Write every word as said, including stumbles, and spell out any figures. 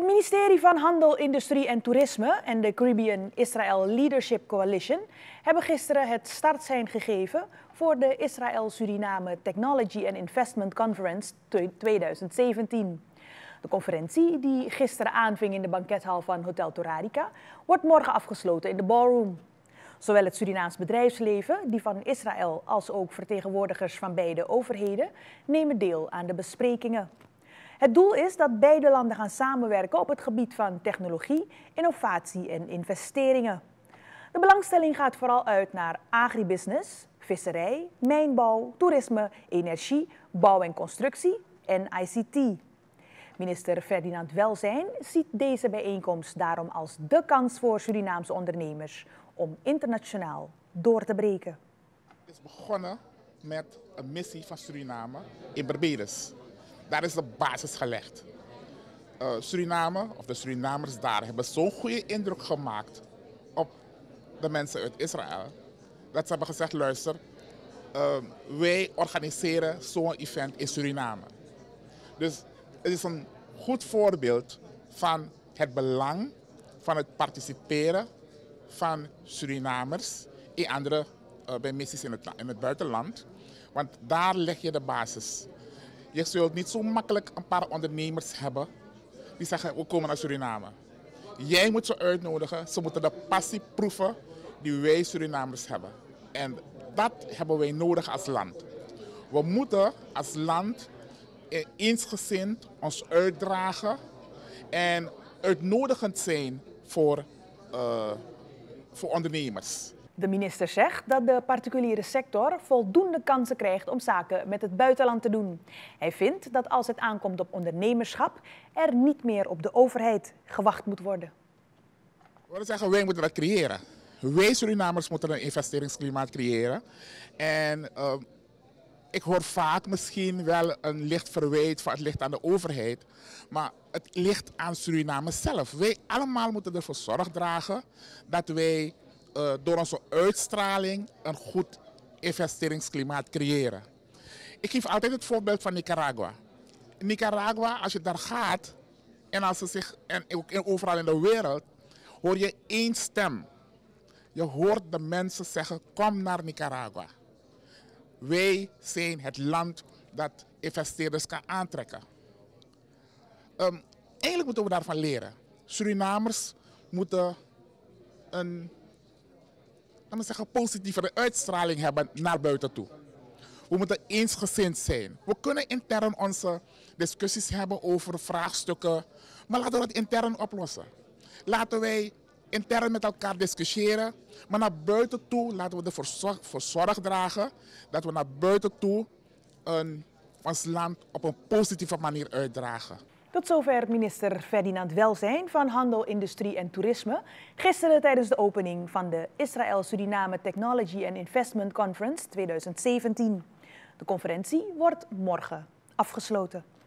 Het ministerie van Handel, Industrie en Toerisme en de Caribbean Israel Leadership Coalition hebben gisteren het startsein gegeven voor de Israël-Suriname Technology and Investment Conference tweeduizend zeventien. De conferentie, die gisteren aanving in de bankethal van Hotel Torarica, wordt morgen afgesloten in de ballroom. Zowel het Surinaams bedrijfsleven, die van Israël, als ook vertegenwoordigers van beide overheden nemen deel aan de besprekingen. Het doel is dat beide landen gaan samenwerken op het gebied van technologie, innovatie en investeringen. De belangstelling gaat vooral uit naar agribusiness, visserij, mijnbouw, toerisme, energie, bouw en constructie en I C T. Minister Ferdinand Welzijn ziet deze bijeenkomst daarom als de kans voor Surinaamse ondernemers om internationaal door te breken. Het is begonnen met een missie van Suriname in Barbados. Daar is de basis gelegd. Uh, Suriname, of de Surinamers daar, hebben zo'n goede indruk gemaakt op de mensen uit Israël, dat ze hebben gezegd, luister, uh, wij organiseren zo'n event in Suriname. Dus het is een goed voorbeeld van het belang van het participeren van Surinamers in andere uh, bij missies in het, in het buitenland. Want daar leg je de basis. Je zult niet zo makkelijk een paar ondernemers hebben die zeggen, we komen naar Suriname. Jij moet ze uitnodigen, ze moeten de passie proeven die wij Surinamers hebben. En dat hebben wij nodig als land. We moeten als land eensgezind ons uitdragen en uitnodigend zijn voor, uh, voor ondernemers. De minister zegt dat de particuliere sector voldoende kansen krijgt om zaken met het buitenland te doen. Hij vindt dat als het aankomt op ondernemerschap, er niet meer op de overheid gewacht moet worden. We willen zeggen, wij moeten dat creëren. Wij Surinamers moeten een investeringsklimaat creëren. En uh, ik hoor vaak misschien wel een licht verwijt van het ligt aan de overheid. Maar het ligt aan Suriname zelf. Wij allemaal moeten ervoor zorg dragen dat wij Uh, door onze uitstraling een goed investeringsklimaat creëren. Ik geef altijd het voorbeeld van Nicaragua. In Nicaragua, als je daar gaat en, als ze zich, en ook overal in de wereld, hoor je één stem. Je hoort de mensen zeggen, kom naar Nicaragua. Wij zijn het land dat investeerders kan aantrekken. Um, eigenlijk moeten we daarvan leren. Surinamers moeten een laten we zeggen, positievere uitstraling hebben naar buiten toe. We moeten eensgezind zijn. We kunnen intern onze discussies hebben over vraagstukken, maar laten we het intern oplossen. Laten wij intern met elkaar discussiëren, maar naar buiten toe laten we ervoor zorg, voor zorg dragen dat we naar buiten toe een, ons land op een positieve manier uitdragen. Tot zover minister Ferdinand Welzijn van Handel, Industrie en Toerisme gisteren tijdens de opening van de Israël-Suriname Technology and Investment Conference tweeduizend zeventien. De conferentie wordt morgen afgesloten.